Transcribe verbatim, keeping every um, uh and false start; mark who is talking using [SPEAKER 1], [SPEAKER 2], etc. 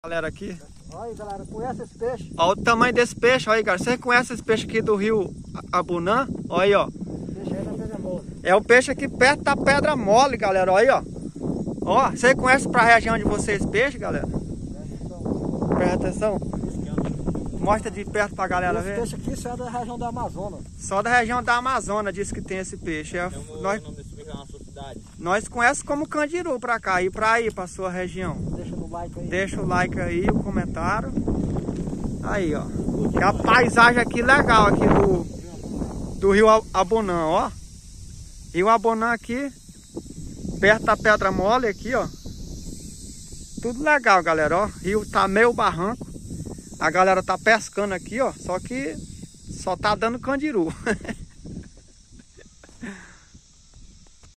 [SPEAKER 1] Galera aqui.
[SPEAKER 2] Olha aí, galera, conhece esse peixe?
[SPEAKER 1] Olha o tamanho desse peixe, olha aí, cara. Você conhece esse peixe aqui do rio Abunã? Olha aí, ó.
[SPEAKER 2] Peixe aí da pedra mole.
[SPEAKER 1] É o peixe aqui perto da pedra mole, galera. Olha aí, ó. Ó, você conhece pra região de vocês peixe, galera? Presta atenção. Mostra de perto pra galera
[SPEAKER 2] Esse
[SPEAKER 1] ver.
[SPEAKER 2] peixe aqui só é da região da Amazônia.
[SPEAKER 1] Só da região da Amazônia diz que tem esse peixe. É,
[SPEAKER 3] Então,
[SPEAKER 1] nós,
[SPEAKER 3] o nome desse peixe é na sua cidade?
[SPEAKER 1] nós conhecemos como candiru pra cá e pra aí, pra sua região.
[SPEAKER 2] Deixa no like aí.
[SPEAKER 1] Deixa o like aí, o comentário. Aí, ó. Que a paisagem aqui legal aqui do, do rio Abunã, ó. Rio Abunã aqui, perto da Pedra Mole aqui, ó. Tudo legal, galera, ó. Rio tá meio barranco. A galera tá pescando aqui, ó. Só que só tá dando candiru.